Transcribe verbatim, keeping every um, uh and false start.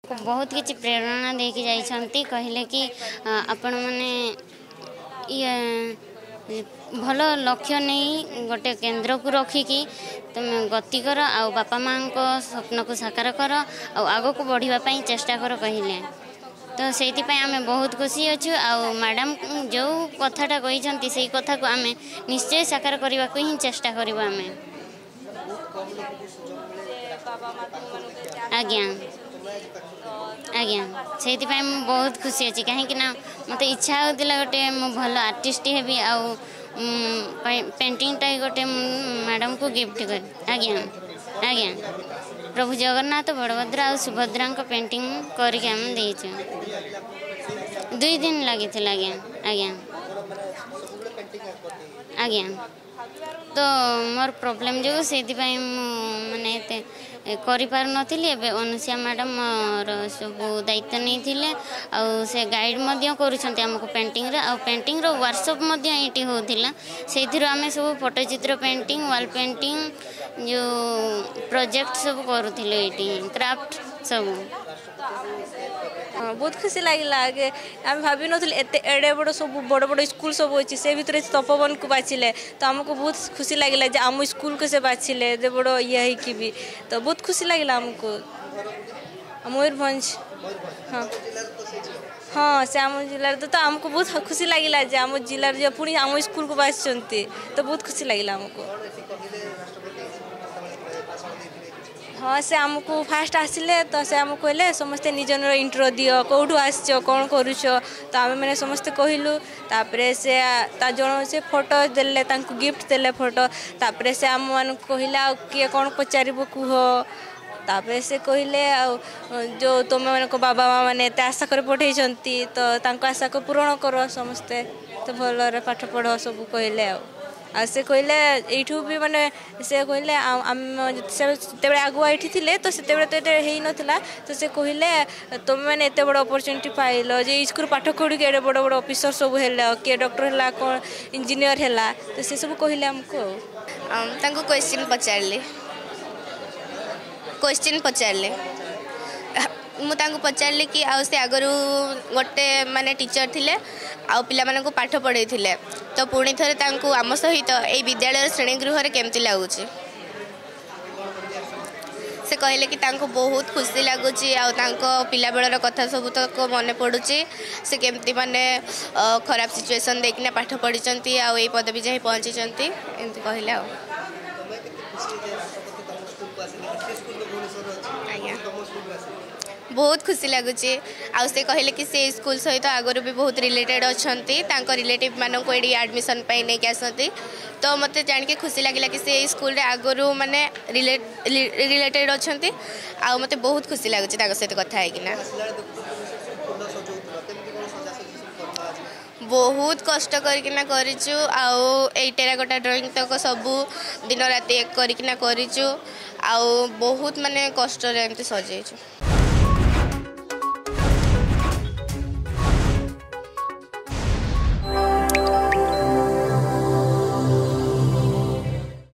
बहुत किसी प्रेरणा देकी जाइछंती कहले कि आपण माने ये भल लक्ष्य नहीं गोटे केन्द्र को रखिकी तुम गति कर आ बापा माँ को स्वप्न को साकार कर आग को बढ़ापी चेष्टा कर कहले तो से आम बहुत खुशी अच्छु आ मैडम जो कथाटा कहते से कथा को आम निश्चय साकार करने को ही चेष्टा करवा आम आज्ञा आज्ञा से बहुत खुशी अच्छी कहीं मत इच्छा होता गोटे मु भल आर्टिस्ट हेबी आ पेंटिंगटा गोटे मैडम को गिफ्ट कर आज्ञा आज्ञा प्रभु जगन्नाथ बड़भद्र आ सुभद्रा पेंटिंग करके आम देचु दुई दिन लगी आज्ञा आज्ञा आज्ञा तो मोर प्रॉब्लम जो से माने कर पार नथिली एबे अनुसिया मैडम मोर सब दायित्व नहीं थिले आ से गाइड मध्य करूछंती हमको पेंटिंग रे आ पेंटिंग रो वर्कशॉप मध्य एटी होथिला सेथिरो आमे सब फोटोचित्र पेंटिंग वॉल पेंटिंग जो प्रोजेक्ट सब करूथिले एटी क्राफ्ट सब बहुत खुशी लगे आगे आम भाभी नी एडे बड़ सब बड़ बड़ स्कूल सब अच्छी से भीतर तपोवन को बाछिले तो आमको बहुत खुशी लगे आम स्कूल को से बाछिले एडे बड़ ये कि भी तो बहुत खुशी लगे आमको मयूरभंज हाँ हाँ से आम जिले तो, तो आमको बहुत खुशी लगे आम जिले पुणी आम स्कूल को बाछिंट तो बहुत खुशी लगे आमको हाँ से आमको फास्ट आसिले तो से आमको कहले समस्ते निज इंट्रो दियो कौटू आस कौन करुच तो आम मैंने समस्ते कहलु तापर से जन से फोटो देले गिफ्ट देले फोटो तापर से आम मान कहला किए कौन पचार कह तापर से कहले जो तुम मान बाबा माँ मैंने एत आशा कर पठे तो आशा को पूरण कर समस्ते तो भल पाठ पढ़ सब कहले आ से कहले यू भी माने से कहले से आगुआ ये थे तो से नाला तो से कहले तुम मैंने एत बड़ अपरचुनिटी पाइल जे स्कूल पाठ पढ़ी एडे बड़ बड़ ऑफिसर सब है किए डॉक्टर है कौन इंजीनियर है तो से सब कहले आमको क्वेश्चन पचारे क्वेश्चन पचारे मुझे पचारे कि आउे आगर गोटे माने टीचर थिले आउ पिला माने को पाठ पढ़े थिले तो पुणी थे आम सहित यही विद्यालय श्रेणीगृह केमती लगुच से कहले कि तांको बहुत खुशी लगुच पिला बेलर कथा सब तक मन पड़ुची से केमती माने खराब सिचुएशन देखना पाठ पढ़ी आ पदवी जाए पहुँची एमती कहले आ बहुत खुशी लगुच आउ कहले कि से स्कूल सहित आगुरी भी बहुत रिलेटेड अच्छा रिलेटिव मानक ये एडमिशन नहीं आसती तो मत जान के खुशी लगे कि से स्कूल आगुरी माने रिलेटेड अच्छा आ मत बहुत खुशी लगुच सहित कथा है बहुत कष्ट करकिना करिचु आउ ए टेराकोटा ड्राइंग तक सबू दिन राति एक करकिना करिचु आउ बहुत माने कष्ट रे एमती सजेइचु।